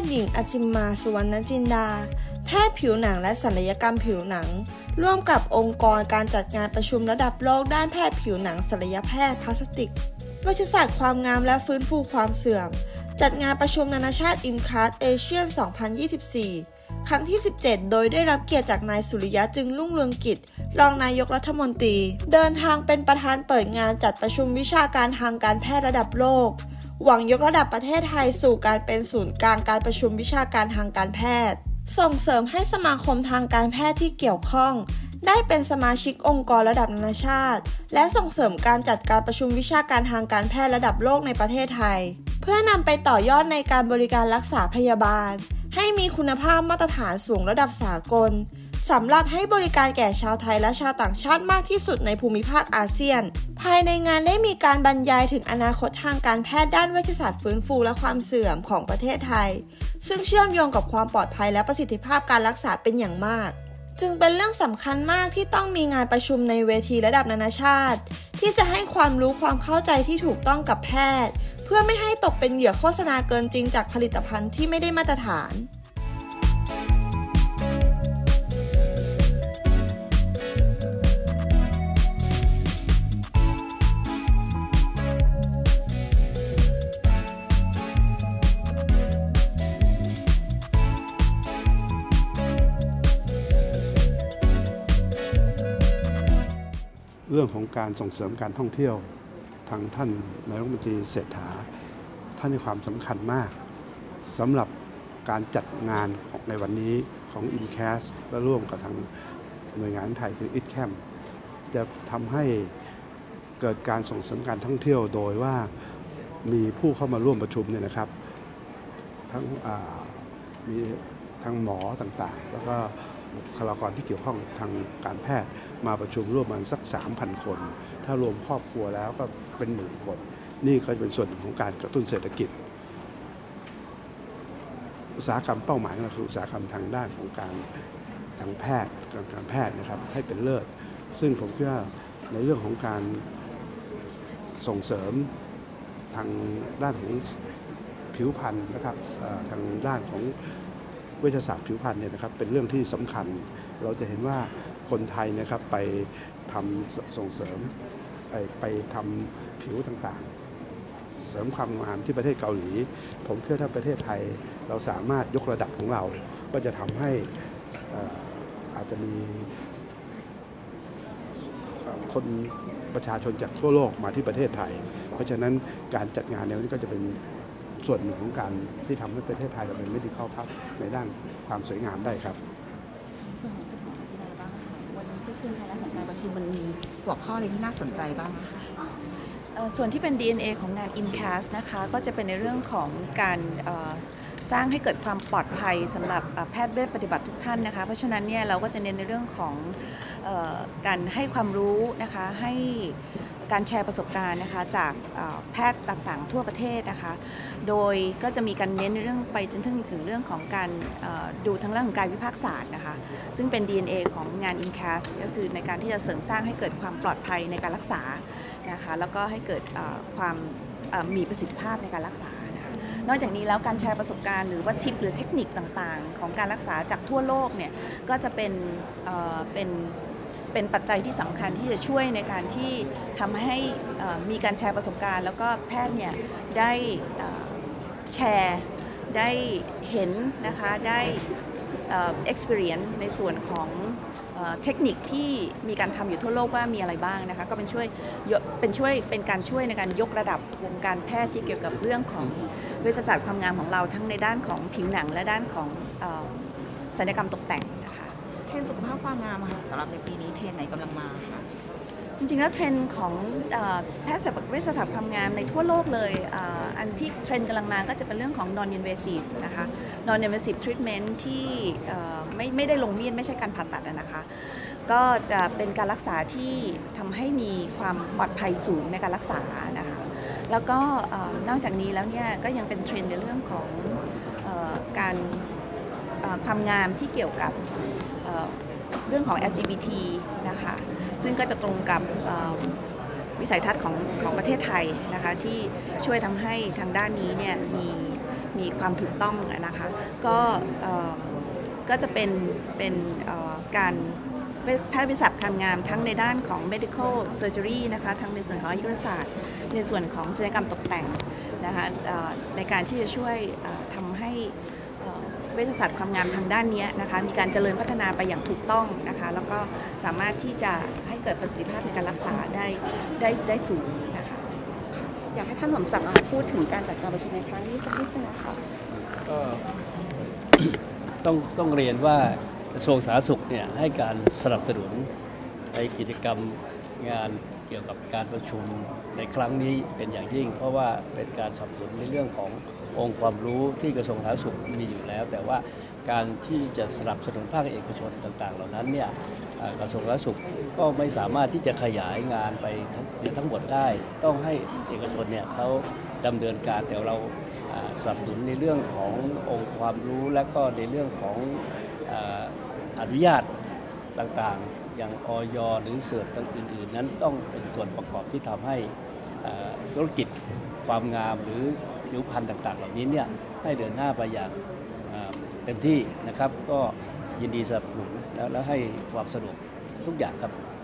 หญิงอัจจิมา สุวรรณจินดาแพทย์ผิวหนังและศัลยกรรมผิวหนังร่วมกับองค์กรการจัดงานประชุมระดับโลกด้านแพทย์ผิวหนังศัลยแพทย์พลาสติกเวชศาสตร์ความงามและฟื้นฟูความเสื่อมจัดงานประชุมนานาชาติอิมคัสเอเชียน 2024 ครั้งที่ 17 โดยได้รับเกียรติจากนายสุริยะจึงรุ่งเรืองกิจรองนายกรัฐมนตรีเดินทางเป็นประธานเปิดงานจัดประชุมวิชาการทางการแพทย์ระดับโลกหวังยกระดับประเทศไทยสู่การเป็นศูนย์กลางการประชุมวิชาการทางการแพทย์ส่งเสริมให้สมาคมทางการแพทย์ที่เกี่ยวข้องได้เป็นสมาชิกองค์กรระดับนานาชาติและส่งเสริมการจัดการประชุมวิชาการทางการแพทย์ระดับโลกในประเทศไทยเพื่อนำไปต่อยอดในการบริการรักษาพยาบาลให้มีคุณภาพมาตรฐานสูงระดับสากลสำหรับให้บริการแก่ชาวไทยและชาวต่างชาติมากที่สุดในภูมิภาคอาเซียนภายในงานได้มีการบรรยายถึงอนาคตทางการแพทย์ด้านเวชศาสตร์ฟื้นฟูและความเสื่อมของประเทศไทยซึ่งเชื่อมโยงกับความปลอดภัยและประสิทธิภาพการรักษาเป็นอย่างมากจึงเป็นเรื่องสำคัญมากที่ต้องมีงานประชุมในเวทีระดับนานาชาติที่จะให้ความรู้ความเข้าใจที่ถูกต้องกับแพทย์เพื่อไม่ให้ตกเป็นเหยื่อโฆษณาเกินจริงจากผลิตภัณฑ์ที่ไม่ได้มาตรฐานเรื่องของการส่งเสริมการท่องเที่ยวทางท่านนายกรัฐมนตรีเศรษฐาท่านมีความสำคัญมากสำหรับการจัดงานของในวันนี้ของ IMCAS และร่วมกับทางหน่วยงานไทยคือ ITCAM จะทำให้เกิดการส่งเสริมการท่องเที่ยวโดยว่ามีผู้เข้ามาร่วมประชุมเนี่ยนะครับมีทั้งหมอต่างๆแล้วก็บุคลากรที่เกี่ยวข้องทางการแพทย์มาประชุมร่วมกันสัก 3,000 คนถ้ารวมครอบครัวแล้วก็เป็นหมื่นคนนี่ก็จะเป็นส่วนหนึ่งของการกระตุ้นเศรษฐกิจอุตสาหกรรมเป้าหมายก็คืออุตสาหกรรมทางด้านของทางแพทย์การแพทย์นะครับให้เป็นเลิศซึ่งผมคิดว่าในเรื่องของการส่งเสริมทางด้านของผิวพรรณนะครับทางด้านของเวชศาสตร์ผิวพรรณเนี่ยนะครับเป็นเรื่องที่สำคัญเราจะเห็นว่าคนไทยนะครับไปทำส่งเสริมไปทำผิวต่างๆเสริมความงามที่ประเทศเกาหลีผมคิดว่าถ้าประเทศไทยเราสามารถยกระดับของเราก็จะทำให้อาจจะมีคนประชาชนจากทั่วโลกมาที่ประเทศไทยเพราะฉะนั้นการจัดงานในวันนี้ก็จะเป็นส่วนหนึ่งของการที่ทำให้ประเทศไทยเราเป็น medical hub ในด้านความสวยงามได้ครับส่วนของที่ของศิลาบ้างวันนี้ที่ขึ้นไทยและของการประชุมมันมีหัวข้ออะไรที่น่าสนใจบ้างคะส่วนที่เป็น DNA ของงาน IMCAS นะคะก็จะเป็นในเรื่องของการสร้างให้เกิดความปลอดภัยสำหรับแพทย์เวชปฏิบัติทุกท่านนะคะเพราะฉะนั้นเนี่ยเราก็จะเน้นในเรื่องของการให้ความรู้นะคะให้การแชร์ประสบการณ์นะคะจากแพทย์ต่างๆทั่วประเทศนะคะโดยก็จะมีการเน้นในเรื่องไปจนถึงเรื่องของการดูทั้งเรื่องของกายวิภาคศาสตร์นะคะซึ่งเป็น DNA ของงาน IMCAS ก็คือในการที่จะเสริมสร้างให้เกิดความปลอดภัยในการรักษานะคะแล้วก็ให้เกิดความมีประสิทธิภาพในการรักษานะคะนอกจากนี้แล้วการแชร์ประสบการณ์หรือว่าทิปหรือเทคนิคต่างๆของการรักษาจากทั่วโลกเนี่ยก็จะเป็นปัจจัยที่สำคัญที่จะช่วยในการที่ทำให้มีการแชร์ประสบการณ์แล้วก็แพทย์เนี่ยได้แชร์ได้เห็นนะคะได้ experience ในส่วนของเทคนิคที่มีการทำอยู่ทั่วโลกว่ามีอะไรบ้างนะคะก็เป็นการช่วยในการยกระดับวงการแพทย์ที่เกี่ยวกับเรื่องของเวชศาสตร์ความงามของเราทั้งในด้านของผิวหนังและด้านของศัลยกรรมตกแต่งนะคะเทรนด์สุขภาพความงามค่ะสำหรับในปีนี้เทรนด์ไหนกำลังมาคะจริงๆแล้วเทรนด์ของแพทย์เวชศาสตร์ความงามในทั่วโลกเลยอันที่เทรนด์กำลังมาก็จะเป็นเรื่องของ non invasive นะคะ non invasive treatment ที่ไม่ได้ลงมีดไม่ใช่การผ่าตัดนะคะก็จะเป็นการรักษาที่ทำให้มีความปลอดภัยสูงในการรักษานะคะแล้วก็นอกจากนี้แล้วเนี่ยก็ยังเป็นเทรนด์ในเรื่องของการความงามที่เกี่ยวกับเรื่องของ LGBT นะคะซึ่งก็จะตรงกับวิสัยทัศน์ของประเทศไทยนะคะที่ช่วยทำให้ทางด้านนี้เนี่ยมีความถูกต้องนะคะก็จะเป็นการแพทย์วิสัชการงามทั้งในด้านของ medical surgery นะคะทั้งในส่วนของอายุรศาสตร์ในส่วนของศัลยกรรมตกแต่งนะคะในการที่จะช่วยทำให้เวชศาสตร์ความงามทางด้านนี้นะคะมีการเจริญพัฒนาไปอย่างถูกต้องนะคะแล้วก็สามารถที่จะให้เกิดประสิทธิภาพในการรักษาได้สูงนะคะอยากให้ท่านสมศักดิ์พูดถึงการจัดการประชุมในครั้งนี้สักนิดนึงนะคะก็ต้องเรียนว่ากระทรวงสาธารณสุขเนี่ยให้การสนับสนุนในกิจกรรมงานเกี่ยวกับการประชุมในครั้งนี้เป็นอย่างยิ่งเพราะว่าเป็นการสนับสนุนในเรื่องขององค์ความรู้ที่กระทรวงสาธารณสุขมีอยู่แล้วแต่ว่าการที่จะสนับสนุนภาคเอกชนต่างๆเหล่านั้นเนี่ยกระทรวงสาธารณสุขก็ไม่สามารถที่จะขยายงานไปทั้งหมดได้ต้องให้เอกชนเนี่ยเขาดำเนินการแต่เราสนับสนุนในเรื่องขององค์ความรู้และก็ในเรื่องของอนุญาตต่างๆอย่างอย.หรือเสิร์ชต่างอื่นๆนั้นต้องเป็นส่วนประกอบที่ทำให้ธุรกิจความงามหรือผิวพรรณต่างๆเหล่านี้เนี่ยให้เดินหน้าไปอย่างเต็มที่นะครับก็ยินดีสนับสนุนแล้วให้ความสะดวกทุกอย่างครับ